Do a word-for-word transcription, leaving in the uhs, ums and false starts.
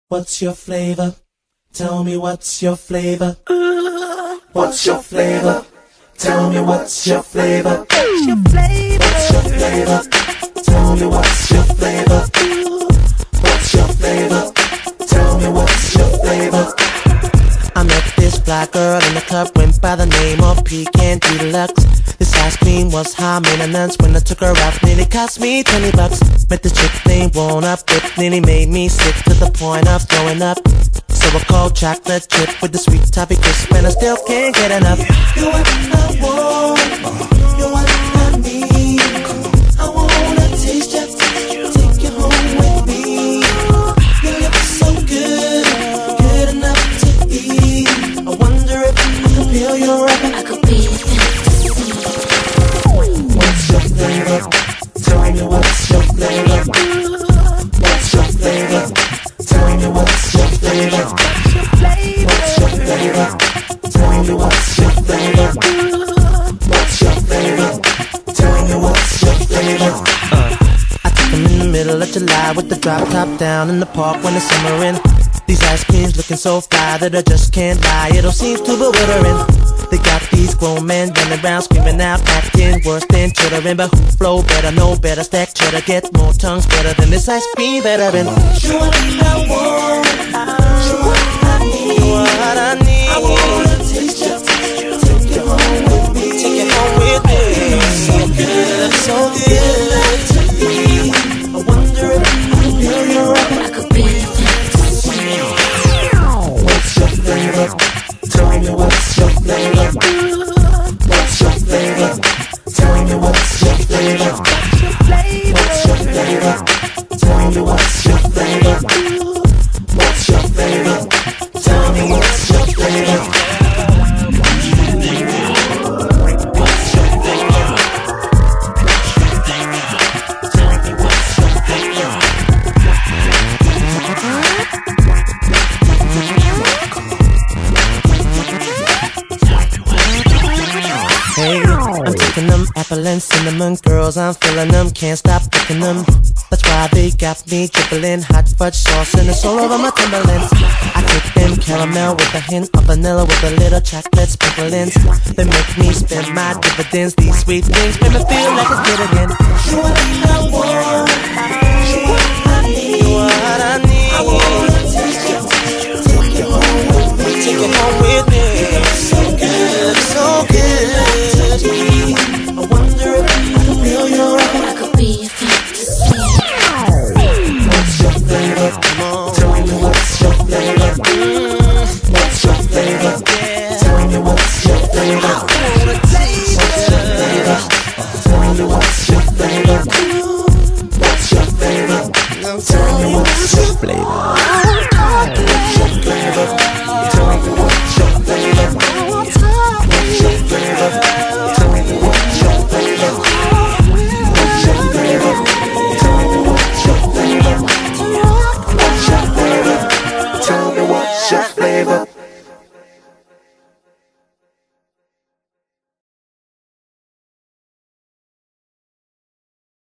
What's your flavor? Tell me what's your flavor? What's your flavor? Tell me what's your flavor? What's your flavor? What's your flavor? Tell me what's your flavor? What's your flavor? Tell me what's your flavor? I met this black girl in the club, went by the name of Pecan Deluxe. This ice cream was high maintenance. When I took her out, nearly cost me twenty bucks. Met this chick named Won't Up, it nearly made me sick to the point of throwing up. So I called chocolate chip with the sweet toffee crisp, and I still can't get enough. You're what I want, you're what I need. I wanna taste you, take you home with me. Your lips so good, good enough to eat. I wonder if I could feel your rap. I could be a fantasy. What's your flavor? Tell me what's your flavor? What's your flavor? Tell me what's your flavor? What's your flavor? Tell me what's your flavor? What's your flavor? Tell me what's your flavor? Uh, I took them in the middle of July with the drop top down in the park when the summer in. These ice creams looking so fly that I just can't lie. It all seems too bewildering. They got these grown men running around screaming out, acting worse than chittering. But who flow better, know better, stack cheddar, get more tongues better than this ice cream veteran. You're what I want, you're what I need, what I need. I wanna taste you, take you home with me, take you home with me. So good, so good to me. I wonder if I could feel your rap. I could be a fantasy. What's your flavor? Tell me what's your flavor? What's your flavor? Tell me what's your flavor? What's your flavor? Tell me what's your flavor? What's your flavor? Tell me what's your flavor? Hey, I'm taking them apple and cinnamon girls, I'm feeling them, can't stop picking them. That's why they got me dribbling hot fudge sauce and it's all over my Timberlands. I take them caramel with a hint of vanilla with a little chocolate sprinklings. They make me spend my dividends. These sweet things make me feel like a kid again. You're what I want, you're what I need, what I need. I wanna taste you, take you home with me, take you home with me. So good, so good. I wonder if I could feel your rap. I could be a fantasy. What's your flavor? Tell me what's your flavor? What's your flavor? Tell me what's your flavor? What's your flavor? Tell me what's your flavor? What's your flavor? Tell me what's your flavor?